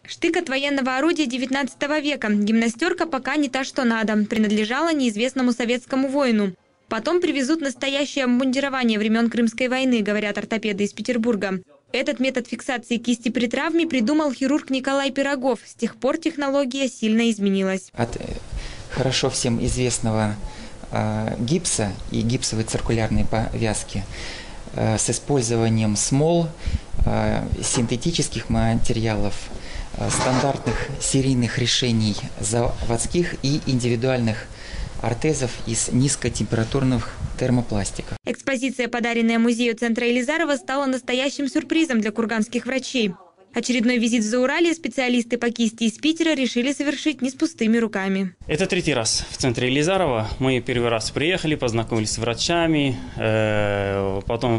Штык от военного орудия 19 века. Гимнастерка пока не та, что надо. Принадлежала неизвестному советскому воину. Потом привезут настоящее обмундирование времен Крымской войны, говорят ортопеды из Петербурга. Этот метод фиксации кисти при травме придумал хирург Николай Пирогов. С тех пор технология сильно изменилась. От хорошо всем известного гипса и гипсовой циркулярной повязки с использованием смол, синтетических материалов, стандартных серийных решений заводских и индивидуальных ортезов из низкотемпературных термопластиков. Экспозиция, подаренная музею центра Елизарова, стала настоящим сюрпризом для курганских врачей. Очередной визит в Зауралье специалисты по кисти из Питера решили совершить не с пустыми руками. Это третий раз в центре Елизарова. Мы первый раз приехали, познакомились с врачами, потом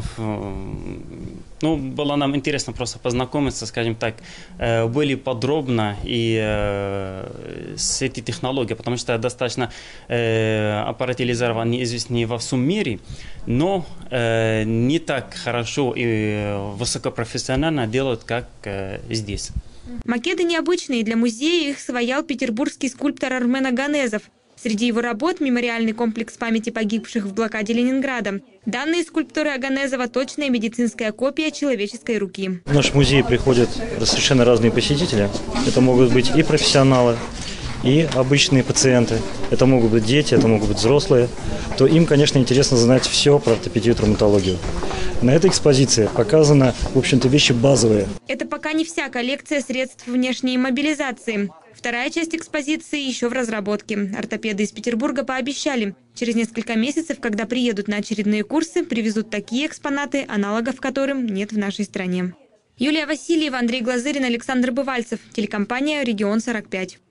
было нам интересно просто познакомиться, скажем так, более подробно и с этой технологией, потому что достаточно аппарат Елизарова неизвестен во всем мире, но не так хорошо и высокопрофессионально делают, как здесь. Макеты необычные. Для музея их своял петербургский скульптор Армен Аганезов. Среди его работ – мемориальный комплекс памяти погибших в блокаде Ленинграда. Данные скульптуры Аганезова – точная медицинская копия человеческой руки. В наш музей приходят совершенно разные посетители. Это могут быть и профессионалы, и обычные пациенты. Это могут быть дети, это могут быть взрослые. То им, конечно, интересно знать все про ортопедию и травматологию. На этой экспозиции показаны, в общем-то, вещи базовые. Это пока не вся коллекция средств внешней мобилизации. Вторая часть экспозиции еще в разработке. Ортопеды из Петербурга пообещали, через несколько месяцев, когда приедут на очередные курсы, привезут такие экспонаты, аналогов которым нет в нашей стране. Юлия Васильева, Андрей Глазырин, Александр Бывальцев. Телекомпания «Регион 45».